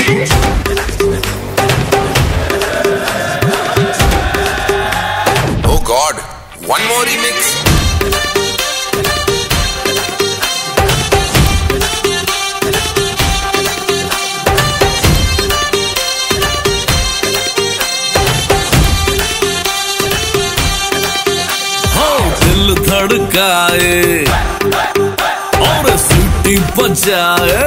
Oh God, one more remix. दिल धड़काए और सीटी बजाए,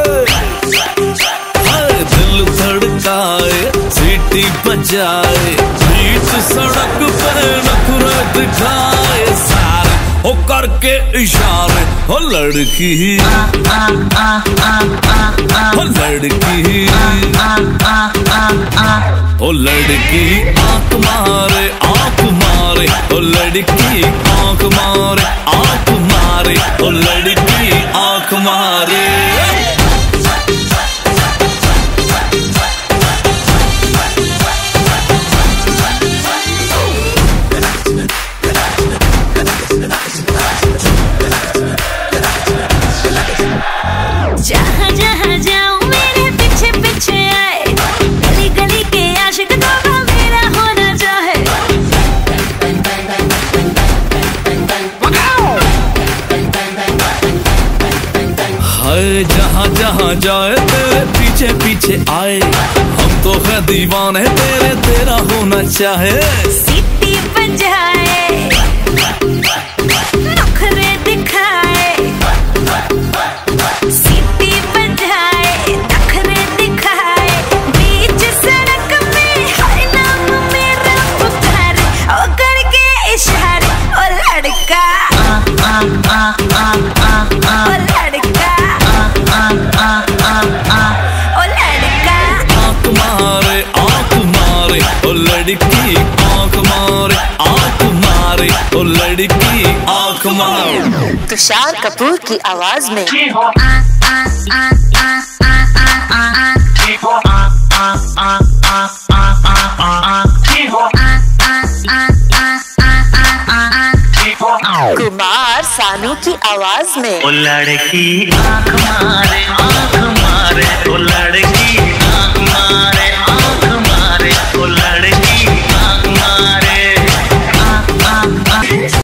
दिल धड़काए सीटी बजाए, बीच सड़क पे नखरे दिखाए सारे हो करके इशारे। हो लड़की हो लड़की ओ लड़की आंख मारे आंख मारे, ओ लड़की आंख मारे आंख मारे, ओ लड़की आंख मारे। जहाँ जहाँ जाऊँ मेरे पीछे पीछे आए, गली गली के आशिक दोगा मेरा होना चाहे। हाय जहाँ जहाँ जाए तेरे पीछे पीछे आए, हम तो है दीवाने तेरे, तेरा होना चाहे। सीटी बजाए नखरे दिखाए, सीटी बजाए नखरे दिखाए, बीच सड़क में हर नाम मेरा पुकारे, ओ करके इशारे। ओ लड़का ओ लड़का ओ लड़का आंख मारे आंख मारे, ओ लड़की आंख मारे आंख मारे, ओ लड़की आंख मारे। तुषार कपूर की आवाज में कुमार सानू की आवाज में ओ लड़की आंख मारे